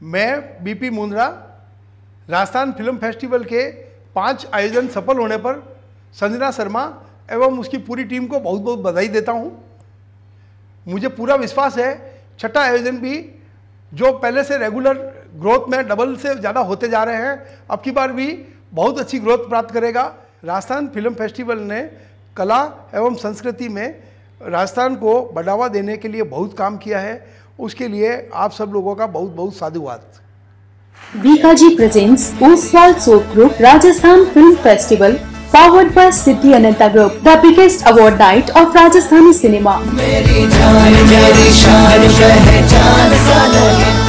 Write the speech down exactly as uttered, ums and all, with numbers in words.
मैं BP Mundra Rajasthan film festival के पांच आयोजन सफल होने पर संजना शर्मा एवं उसकी पूरी टीम को बहुत बहुत बधाई देता हूं। मुझे पूरा विश्वास है छठा आयोजन भी जो पहले से रेगुलर ग्रोथ में डबल से ज़्यादा होते जा रहे हैं, अब की बार भी बहुत अच्छी ग्रोथ प्राप्त करेगा। राजस्थान फिल्म फेस्टिवल ने कला एवं संस्कृति में राजस्थान को बढ़ावा देने के लिए बहुत काम किया है, उसके लिए आप सब लोगों का बहुत बहुत साधुवाद। Bikaji presents Oswal soap group Rajasthan film festival powered by Siddhi Ananta Group, the biggest award night of Rajasthani cinema.